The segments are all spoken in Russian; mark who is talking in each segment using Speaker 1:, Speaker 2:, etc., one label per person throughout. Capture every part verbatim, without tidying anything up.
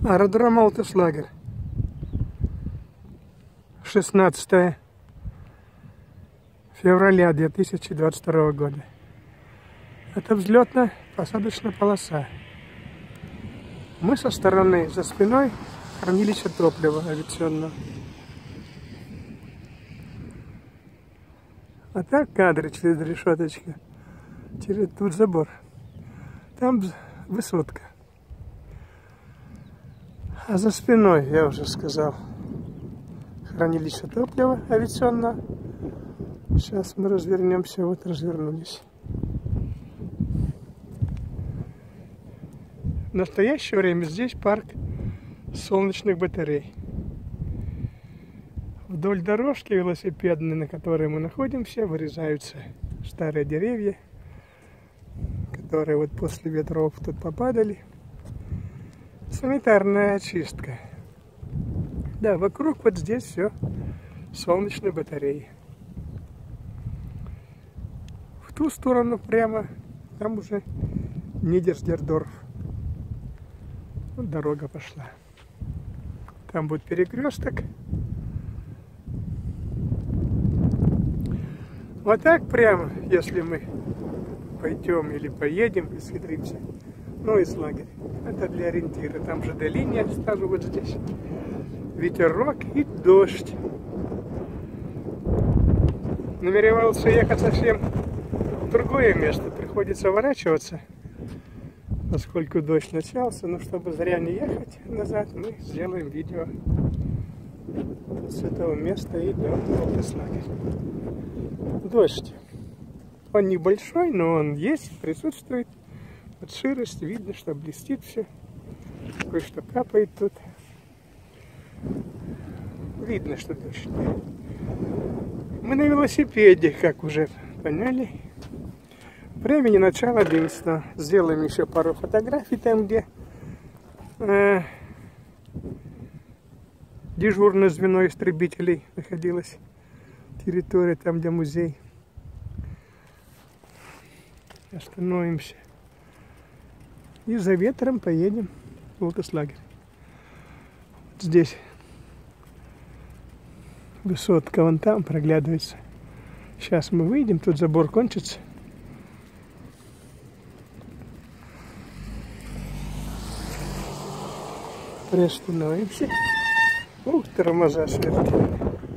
Speaker 1: Аэродром Алтыслагер. шестнадцатое февраля две тысячи двадцать второго года. Это взлетно-посадочная полоса. Мы со стороны, за спиной, хранилище топлива авиационного. А так кадры через решеточку, через тут забор. Там высотка. А за спиной, я уже сказал, хранилище топлива авиационного. Сейчас мы развернемся, вот развернулись. В настоящее время здесь парк солнечных батарей. Вдоль дорожки велосипедной, на которой мы находимся, вырезаются старые деревья, которые вот после ветров тут попадали. Санитарная очистка. Да, вокруг вот здесь все солнечные батареи. В ту сторону прямо, там уже Нидерсдорф. Вот дорога пошла. Там будет перекресток. Вот так прямо, если мы пойдем или поедем и схитримся. Ну и лагерь. Это для ориентира. Там же линия, ставлю вот здесь. Ветерок и дождь. Намеревался ехать совсем в другое место. Приходится ворачиваться, поскольку дождь начался. Но чтобы зря не ехать назад, мы сделаем видео. С этого места идем в Алтыслагер. Дождь. Он небольшой, но он есть, присутствует. Вот ширость, видно, что блестит все. Кое-что капает тут. Видно, что дождь. Мы на велосипеде, как уже поняли. Времени начала одиннадцатого. Сделаем еще пару фотографий там, где э, дежурное звено истребителей находилось. Территория, там, где музей. Остановимся. И за ветром поедем в Алтыслагер. Вот здесь высотка вон там проглядывается. Сейчас мы выйдем, тут забор кончится. Приостановимся. Ух, тормоза смертельные.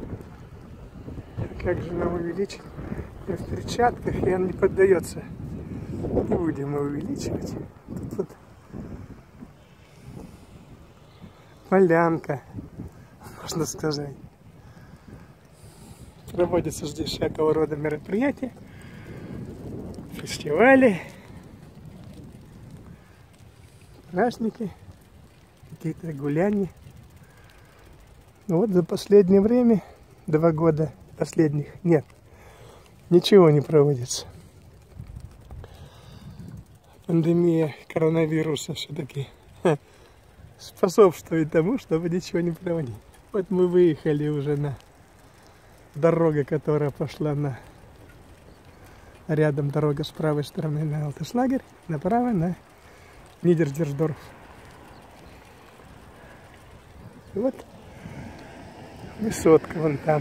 Speaker 1: Как же нам увеличить? Я в перчатках, и он не поддается. Не будем его увеличивать. Тут вот полянка, можно сказать. Проводятся здесь всякого рода мероприятия, фестивали, праздники, какие-то гуляния. Но вот за последнее время, два года последних, нет, ничего не проводится. Пандемия коронавируса все-таки способствует тому, чтобы ничего не проводить. Вот мы выехали уже на дорогу, которая пошла на рядом дорога с правой стороны на Алтыслагер, направо на Нидерсдорф. Вот высотка вон там.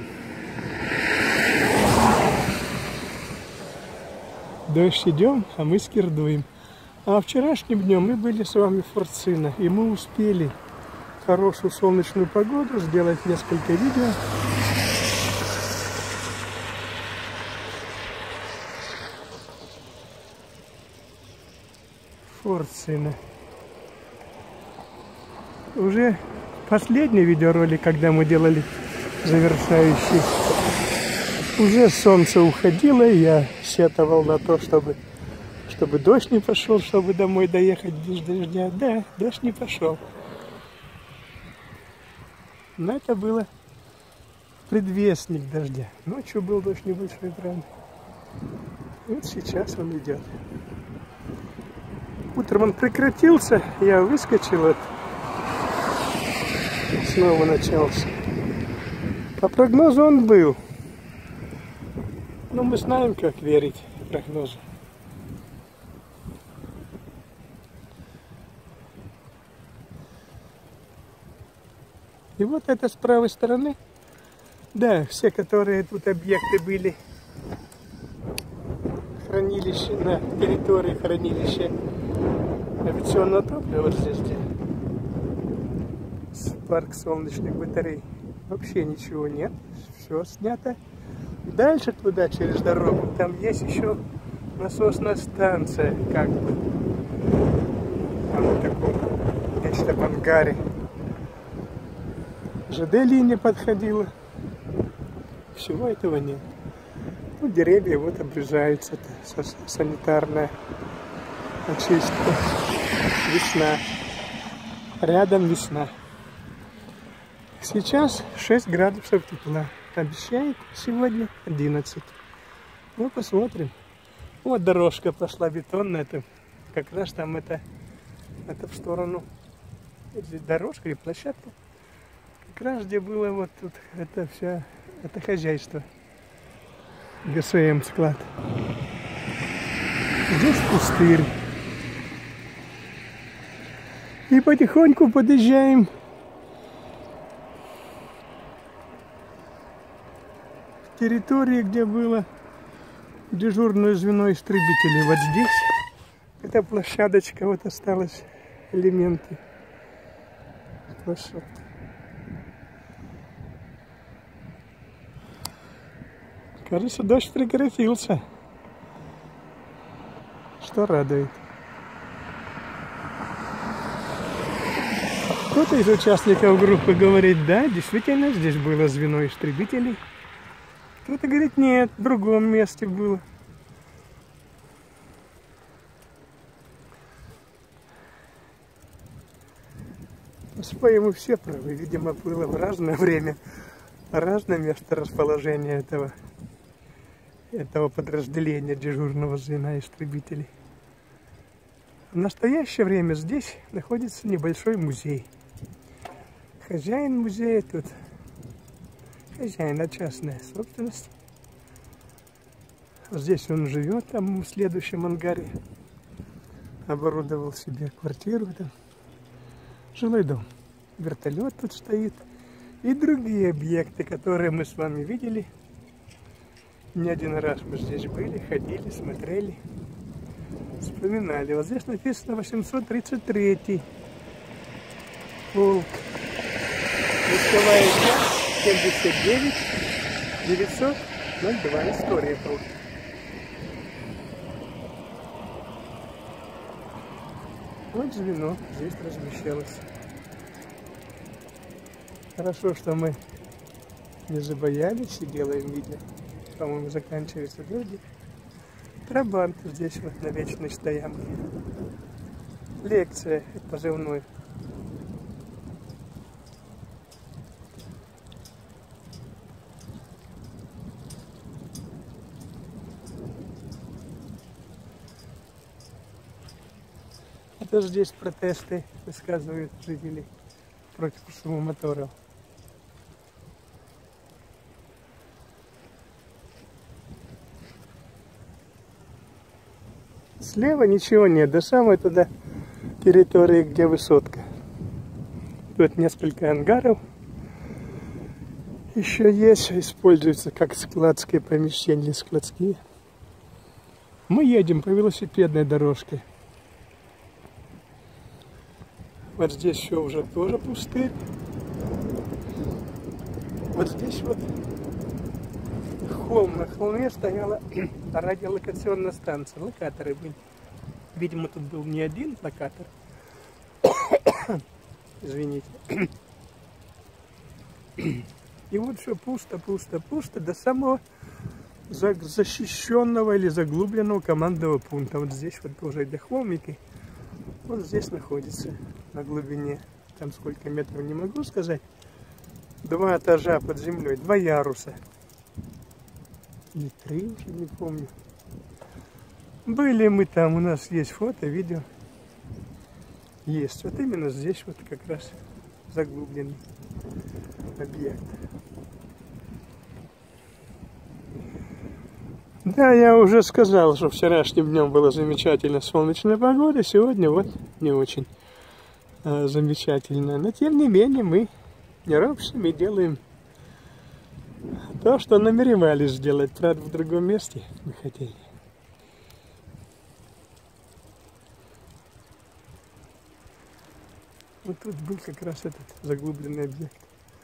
Speaker 1: Дождь идем, а мы скирдуем. А вчерашним днем мы были с вами в Форцино, и мы успели в хорошую солнечную погоду сделать несколько видео. Форцино. Уже последний видеоролик, когда мы делали завершающий, уже солнце уходило, и я сетовал на то, чтобы чтобы дождь не пошел, чтобы домой доехать без дождя. Да, дождь не пошел. Но это было предвестник дождя. Ночью был дождь небольшой, правда. Вот сейчас он идет. Утром он прекратился, я выскочил, вот. Снова начался. По прогнозу он был. Но мы знаем, как верить прогнозу. И вот это с правой стороны, да, все, которые тут объекты были, хранилище, на территории хранилища авиационного топлива, вот здесь, где парк солнечных батарей, вообще ничего нет, все снято. Дальше туда, через дорогу, там есть еще насосная станция, как бы, там в таком, нечто в ангаре. ЖД-линия подходила, всего этого нет. Ну, деревья вот обрезаются, санитарная очистка, весна, рядом весна. Сейчас шесть градусов тепла, обещает сегодня одиннадцать. Ну, посмотрим. Вот дорожка пошла бетонная, это как раз там это, это в сторону, здесь дорожка или площадка, как раз где было вот тут, это все, это хозяйство, ГСМ склад. Здесь пустырь. И потихоньку подъезжаем к территории, где было дежурное звено истребителей. Вот здесь эта площадочка, вот осталось элементы площадки. Кажется, дождь прекратился, что радует. Кто-то из участников группы говорит, да, действительно, здесь было звено истребителей. Кто-то говорит, нет, в другом месте было. По-своему все правы, видимо, было в разное время, разное место расположения этого, этого подразделения дежурного звена истребителей. В настоящее время здесь находится небольшой музей. Хозяин музея тут, хозяина частная собственность. Здесь он живет, там в следующем ангаре оборудовал себе квартиру, там жилой дом. Вертолет тут стоит и другие объекты, которые мы с вами видели. Не один раз мы здесь были, ходили, смотрели, вспоминали. Вот здесь написано восемьсот тридцать третий полк. Войсковая часть семьдесят девять девятьсот ноль два. История полка. Вот звено здесь размещалось. Хорошо, что мы не забоялись и делаем видео. По-моему, заканчивается дождик. Трабант здесь вот на вечной стоянке. Лекция позывной. Это здесь протесты высказывают жители против шума моторов. Слева ничего нет, до самой туда территории, где высотка. Тут несколько ангаров еще есть, используются как складские помещения, складские. Мы едем по велосипедной дорожке. Вот здесь все уже тоже пустырь. Вот здесь вот холм. На холме стояла радиолокационная станция. Локаторы были. Видимо, тут был не один локатор. Извините. И вот все пусто, пусто, пусто до самого защищенного или заглубленного командного пункта. Вот здесь вот тоже для холмики. Вот здесь находится на глубине. Там сколько метров не могу сказать. Два этажа под землей, два яруса. Или три, уже не помню. Были мы там, у нас есть фото, видео. Есть. Вот именно здесь вот как раз заглубленный объект. Да, я уже сказал, что вчерашним днем была замечательная солнечная погода. Сегодня вот не очень э, замечательная. Но тем не менее мы И в общем, мы делаем то, что намеревались сделать, правда, в другом месте мы хотели. Вот тут был как раз этот заглубленный объект.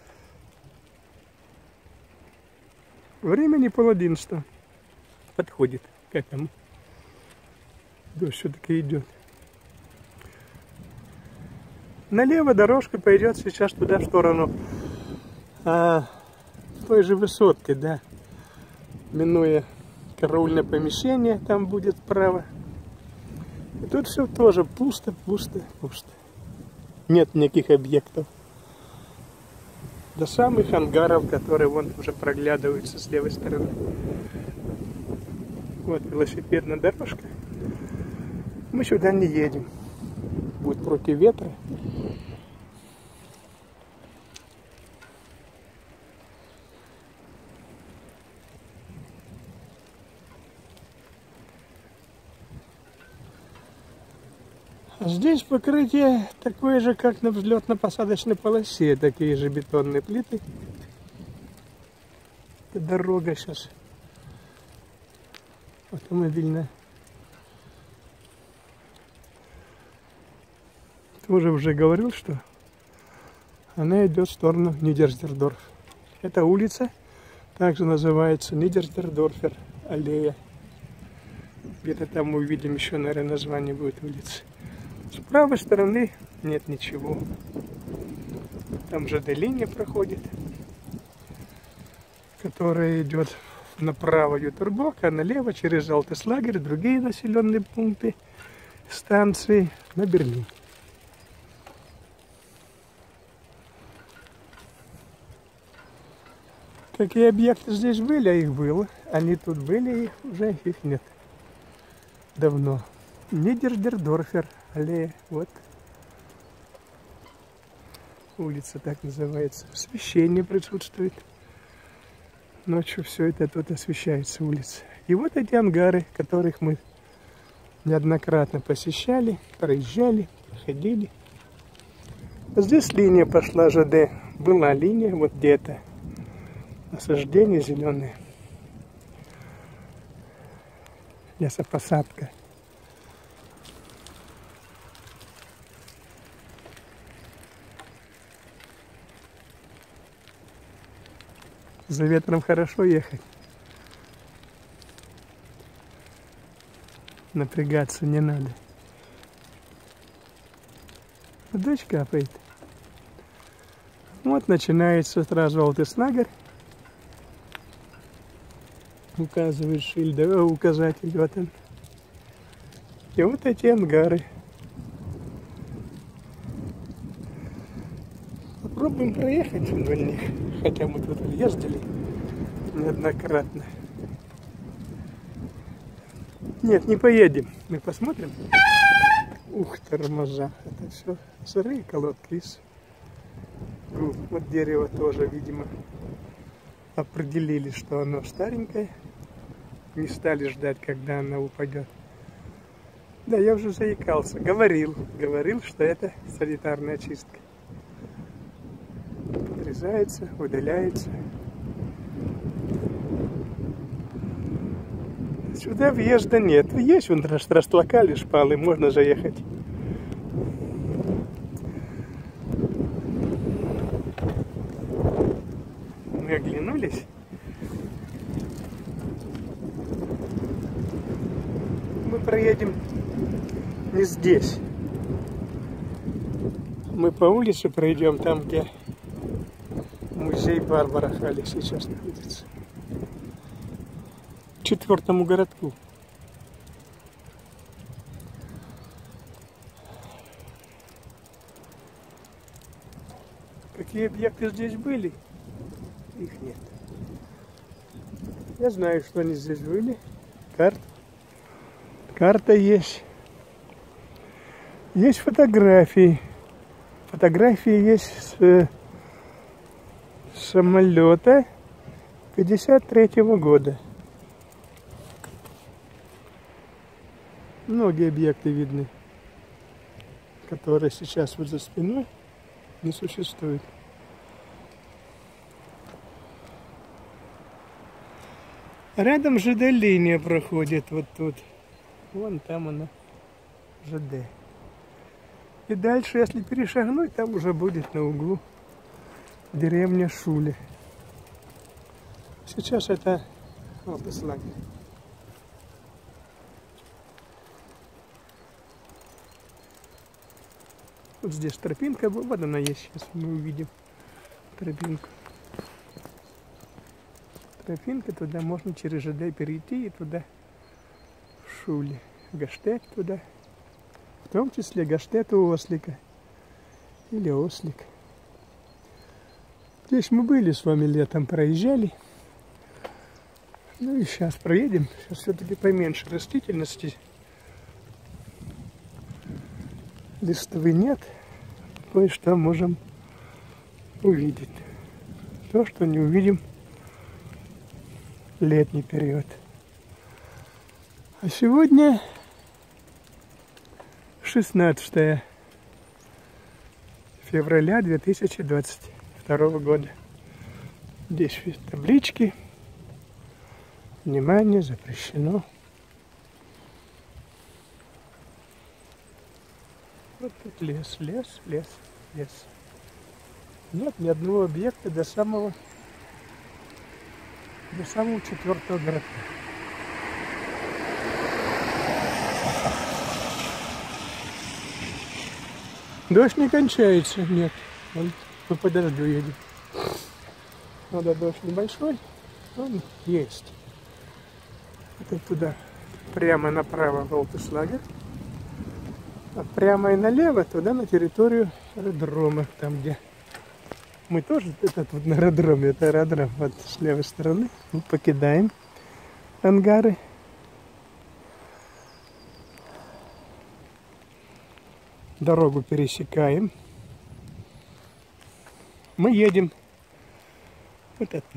Speaker 1: Времени пол одиннадцатого. Подходит к этому. Дождь все-таки идет. Налево дорожка пойдет сейчас туда, в сторону а, той же высотки, да. Минуя караульное помещение, там будет справа. И тут все тоже пусто, пусто, пусто. Нет никаких объектов. До самых ангаров, которые вон уже проглядываются с левой стороны. Вот велосипедная дорожка. Мы сюда не едем. Будет против ветра. Здесь покрытие такое же, как на взлетно-посадочной полосе. Такие же бетонные плиты. Это дорога сейчас автомобильная. Тоже уже говорил, что она идет в сторону Нидерсдорф. Эта улица также называется Нидерсдорфер аллея. Где-то там мы увидим еще, наверное, название будет улицы. С правой стороны нет ничего. Там же линия проходит, которая идет направо Ютурбок, а налево через Алтеслагер, другие населенные пункты, станции на Берлин. Какие объекты здесь были, а их было. Они тут были, их уже их нет. Давно. Нидерсдорфер аллея. Вот. Улица так называется. Освещение присутствует. Ночью все это тут освещается, улица. И вот эти ангары, которых мы неоднократно посещали, проезжали, проходили. Здесь линия пошла ЖД. Была линия, вот где-то. Насаждение зеленое. Лесопосадка. За ветром хорошо ехать. Напрягаться не надо. Дождь капает. Вот начинается сразу Алтеслагер. Указывает шильдовый указатель. Вот он. И вот эти ангары. Попробуем проехать вдоль них. Хотя мы тут ездили неоднократно. Нет, не поедем. Мы посмотрим. Ух, тормоза. Это все сырые колодки из. Вот дерево тоже, видимо, определили, что оно старенькое. Не стали ждать, когда оно упадет. Да, я уже заикался. Говорил, говорил, что это санитарная чистка. Отрезается, удаляется. Сюда въезда нет. Есть вон растлакали шпалы, можно заехать. Мы оглянулись. Мы проедем не здесь. Мы по улице пройдем там, где музей Барбара Халли сейчас находится. К четвертому городку. Какие объекты здесь были? Их нет. Я знаю, что они здесь были. Карта. Карта есть. Есть фотографии. Фотографии есть с самолета пятьдесят третьего года. Многие объекты видны, которые сейчас вот за спиной не существуют. Рядом ЖД-линия проходит вот тут. Вон там она, ЖД. И дальше, если перешагнуть, там уже будет на углу деревня Шули. Сейчас это автославие. Вот здесь тропинка, вот она есть, сейчас мы увидим тропинку. Тропинка, туда можно через ЖД перейти и туда в Шули. Гаштет туда. В том числе Гаштет у Ослика. Или Ослик. Здесь мы были с вами летом, проезжали. Ну и сейчас проедем. Сейчас все-таки поменьше растительности. Листвы нет. Кое-что можем увидеть. То, что не увидим в летний период. А сегодня шестнадцатое февраля две тысячи двадцать второго года. Здесь таблички. Внимание, запрещено. Вот тут лес, лес, лес, лес. Нет ни одного объекта до самого, до самого четвертого городка. Дождь не кончается, нет. Он, мы по дождю едем. Надо дождь небольшой, он есть. Это туда, прямо направо в Алтыслагер. А прямо и налево, туда на территорию аэродрома, там где мы тоже, этот вот на аэродроме, это аэродром, вот с левой стороны, мы покидаем ангары. Дорогу пересекаем. Мы едем вот это.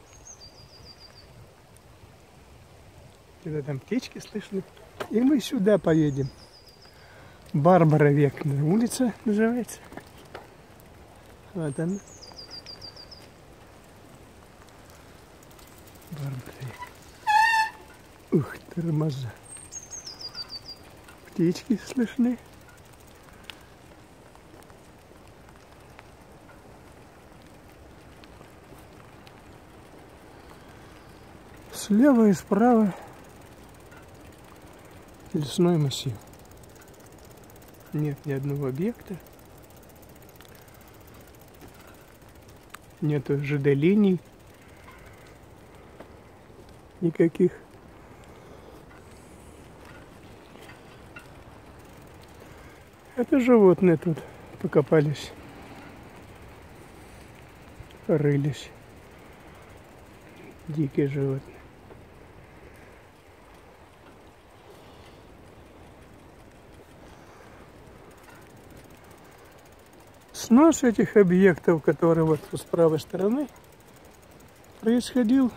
Speaker 1: Когда там птички слышны. И мы сюда поедем. Барбара Векна улица называется. Вот она. Барбара Векна. Ух, тормоза. Птички слышны. Слева и справа лесной массив. Нет ни одного объекта. Нету ЖД-линий никаких. Это животные тут покопались, порылись. Дикие животные. Снос этих объектов, которые вот с правой стороны, происходил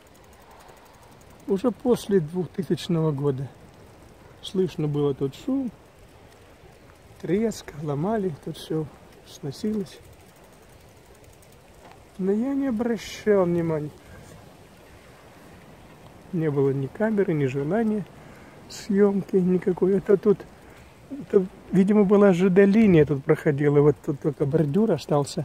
Speaker 1: уже после двухтысячного года. Слышно было тут шум, треск, ломали, тут все сносилось. Но я не обращал внимания. Не было ни камеры, ни желания съемки никакой. Это тут, это, видимо, была ЖД-линия тут проходила. Вот тут только бордюр остался.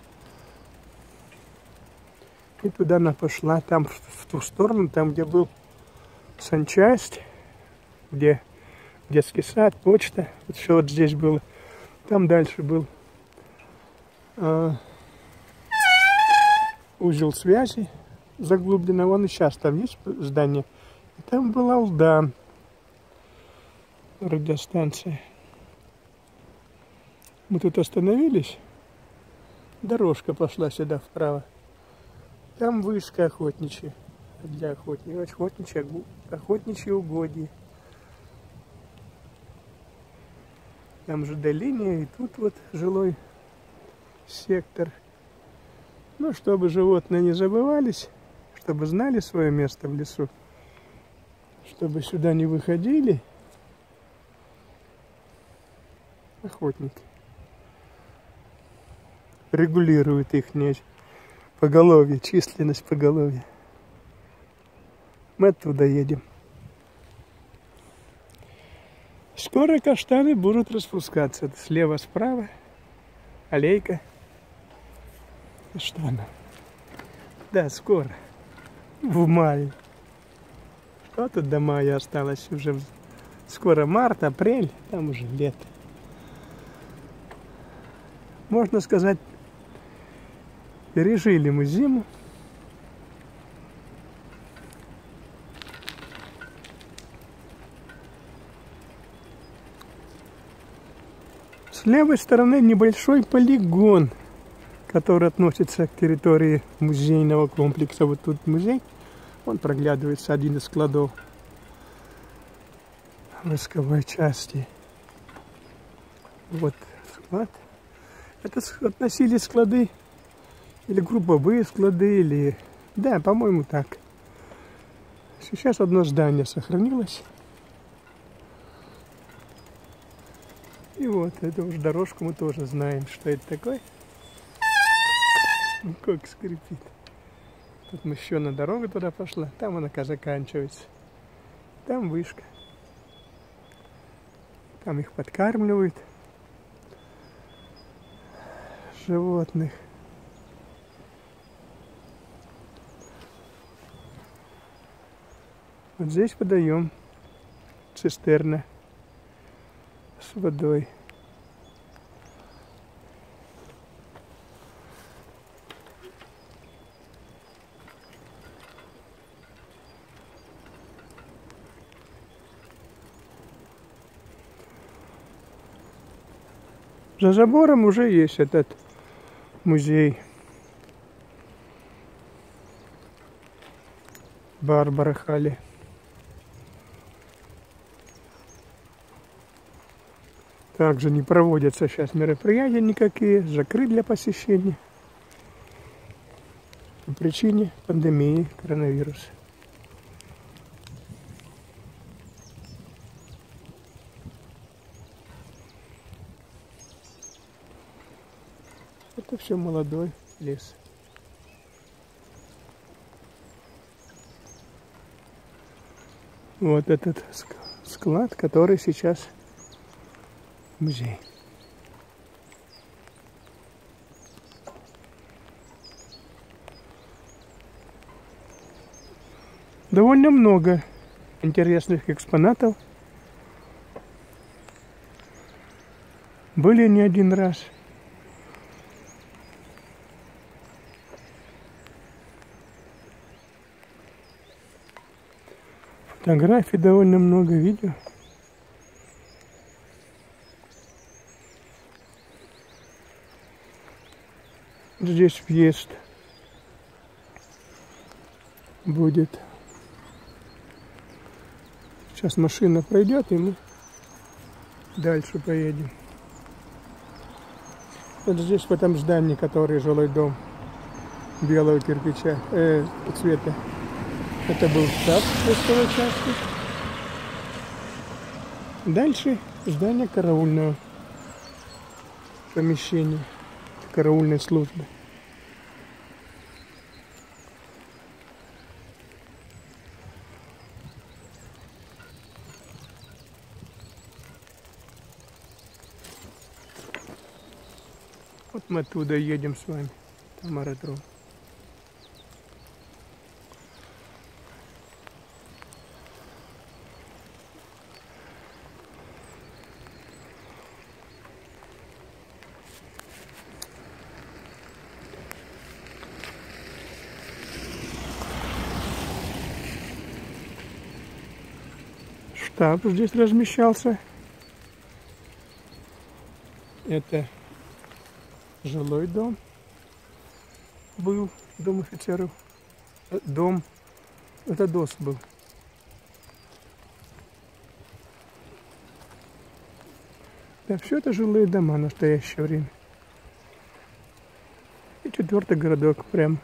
Speaker 1: И туда она пошла, там в ту сторону, там, где был санчасть, где детский сад, почта. Вот все вот здесь было. Там дальше был э, узел связи заглублено. Вон и сейчас там есть здание. И там был Алдан, радиостанция. Мы тут остановились. Дорожка пошла сюда вправо. Там вышка охотничья. Для охотничьих. Охотничьи, охотничьи угодья. Там же ЖД-линия, и тут вот жилой сектор. Ну, чтобы животные не забывались, чтобы знали свое место в лесу, чтобы сюда не выходили охотники. Регулируют их поголовье, численность поголовья. Мы оттуда едем. Скоро каштаны будут распускаться. Слева, справа. Аллейка. Каштана. Да, скоро. В мае. Что тут до мая осталось? Уже скоро март, апрель. Там уже лето. Можно сказать, пережили мы зиму. С левой стороны небольшой полигон, который относится к территории музейного комплекса. Вот тут музей, он проглядывается, один из складов войсковой части. Вот склад. Это относились склады, или групповые склады, или... Да, по-моему, так. Сейчас одно здание сохранилось. И вот, эту уж дорожку мы тоже знаем, что это такое. Как скрипит. Тут мощеная дорога туда пошла, там она заканчивается. Там вышка. Там их подкармливают. Животных. Вот здесь подаем цистерна с водой. За забором уже есть этот музей Барбара Халли. Также не проводятся сейчас мероприятия никакие, закрыт для посещения по причине пандемии коронавируса. Это все молодой лес. Вот этот склад, который сейчас музей. Довольно много интересных экспонатов. Были не один раз. Фотографий довольно много, видео. Здесь въезд будет. Сейчас машина пройдет, и мы дальше поедем. Вот здесь в этом здании, который жилой дом белого кирпича, э, цвета. Это был штаб войсковой части. Дальше здание караульного помещения, караульной службы. Вот мы оттуда едем с вами, там аэродром. Штаб здесь размещался. Это жилой дом был, дом офицеров. Дом, это ДОС был. Да, все это жилые дома в настоящее время. И четвертый городок прям.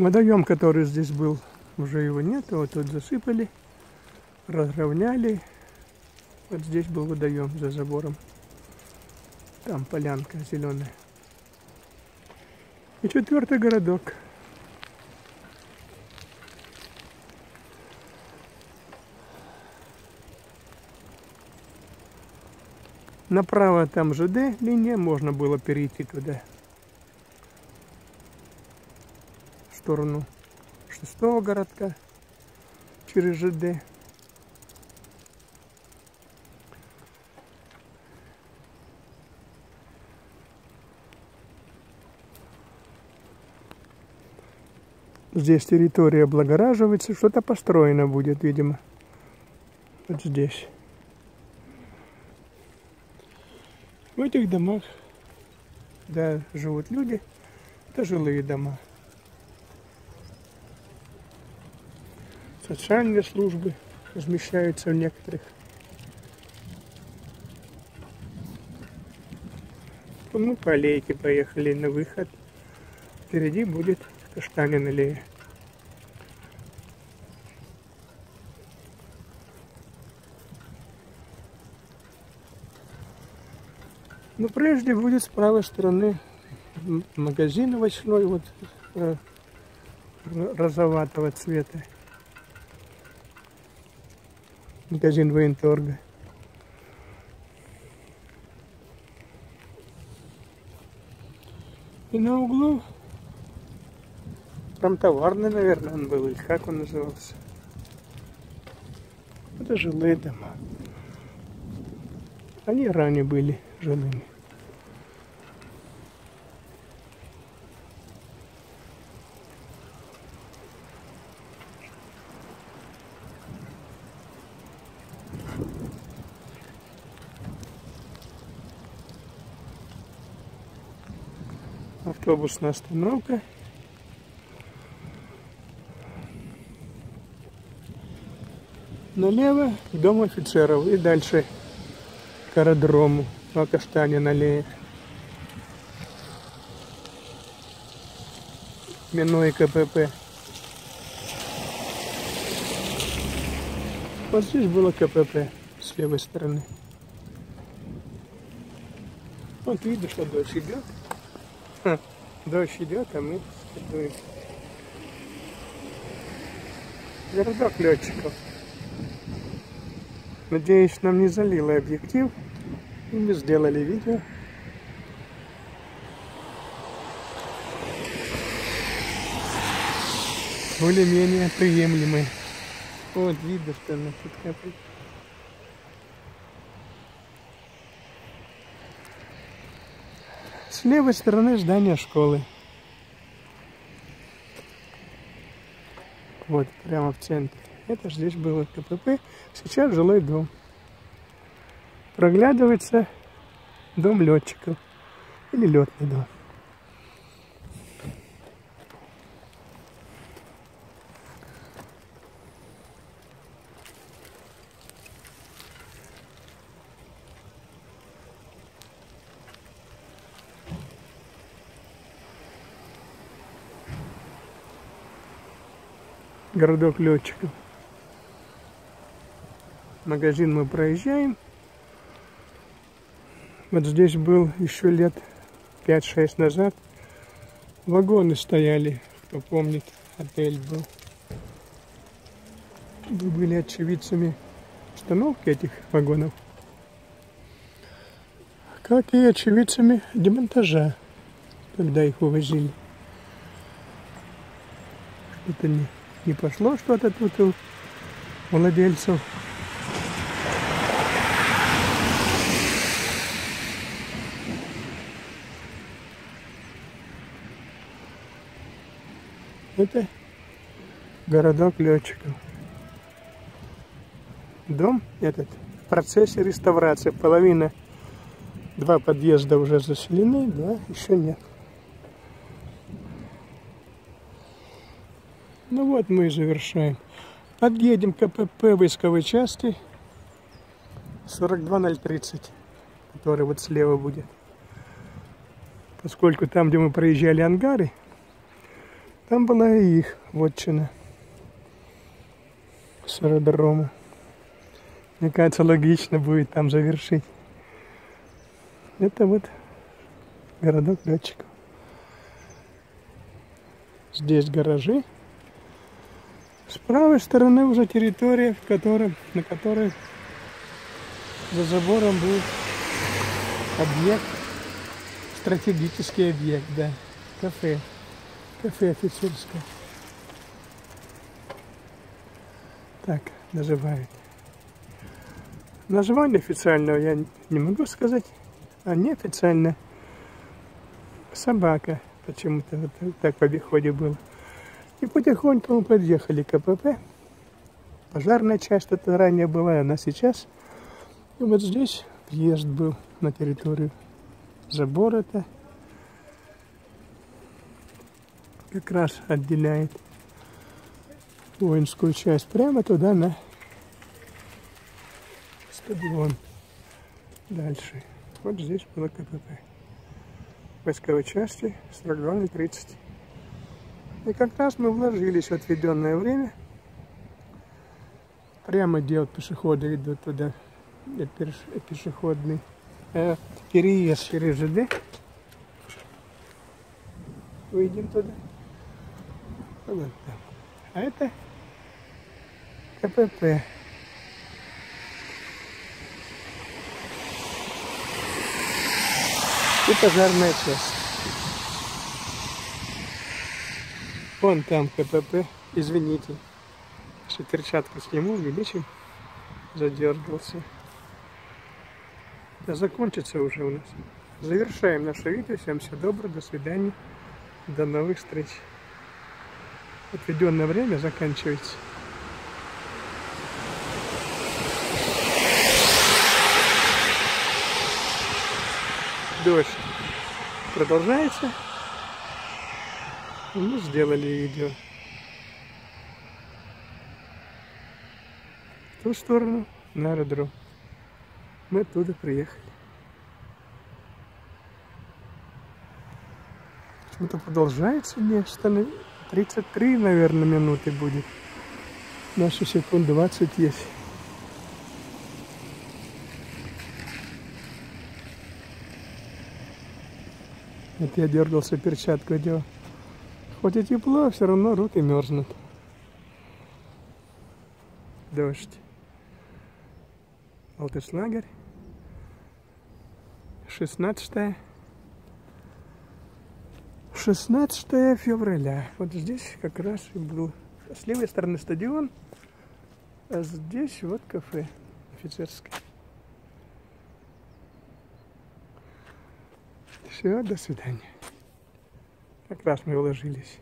Speaker 1: Водоем, который здесь был, уже его нет. Вот тут засыпали, разровняли. Вот здесь был водоем за забором. Там полянка зеленая. И четвертый городок. Направо там ЖД линия, можно было перейти туда. В сторону шестого городка через ЖД. Здесь территория облагораживается, что-то построено будет, видимо. Вот здесь. В этих домах, да, живут люди, это жилые дома. Социальные службы размещаются в некоторых. Мы по аллейке поехали на выход. Впереди будет Каштанин аллея. Но прежде будет с правой стороны магазин овощной, вот э, розоватого цвета. Магазин военторга. И на углу промтоварный, наверное, он был, или как он назывался. Это жилые дома. Они ранее были жилыми. Автобусная остановка. Налево дом офицеров и дальше к аэродрому на Каштанин аллея. Минуя КПП. Вот здесь было КПП с левой стороны. Вот видно, что дождь идет. Ха, дождь идет, а мы следуем. Городок летчиков. Надеюсь, нам не залило объектив, и мы сделали видео. Более-менее приемлемый. Вот видно, что она тут капает. С левой стороны здание школы. Вот, прямо в центре. Это же здесь было КПП, сейчас жилой дом. Проглядывается дом летчиков или летный дом. Городок летчиков. Магазин мы проезжаем. Вот здесь был еще лет пять-шесть назад. Вагоны стояли, кто помнит, отель был. Мы были очевидцами установки этих вагонов, как и очевидцами демонтажа, когда их увозили. Что-то не, не пошло, что-то тут у владельцев. Это городок летчиков. Дом этот в процессе реставрации. Половина, два подъезда уже заселены, два еще нет. Ну вот мы и завершаем. Подъедем к КПП войсковой части сорок два ноль тридцать, который вот слева будет. Поскольку там, где мы проезжали ангары, там была и их вотчина с аэродрома. Мне кажется, логично будет там завершить. Это вот городок летчиков. Здесь гаражи. С правой стороны уже территория, в которой, на которой за забором был объект, стратегический объект, да, кафе, кафе офицерское. Так, называют. Название официального я не могу сказать, а неофициально собака почему-то вот так в обиходе было. И потихоньку мы подъехали к КПП. Пожарная часть это ранее была, она сейчас. И вот здесь въезд был на территорию. Забор это как раз отделяет воинскую часть прямо туда на стадион. Дальше. Вот здесь было КПП. Войсковой части сорок два ноль тридцать. И как раз мы вложились в отведенное время. Прямо где вот пешеходы идут туда. Пешеходный э, переезд через ЖД. Выйдем туда. Вот там. А это КПП. И пожарная часть. Вон там КПП. Извините, что перчатку сниму, увеличим. Задергался. Да закончится уже у нас. Завершаем наше видео. Всем всего доброго. До свидания. До новых встреч. Отведенное время заканчивается. Дождь продолжается. Мы сделали видео. В ту сторону на аэродром. Мы оттуда приехали. Почему-то продолжается, не остановить. тридцать три, наверное, минуты будет. Наши секунд двадцать есть. Вот я дергался, перчатку одел. Хоть и тепло, все равно руки мерзнут. Дождь. Алтышлагерь. шестнадцатое. шестнадцатое февраля. Вот здесь как раз и был. С левой стороны стадион, а здесь вот кафе офицерское. Все, до свидания. Как раз мы уложились.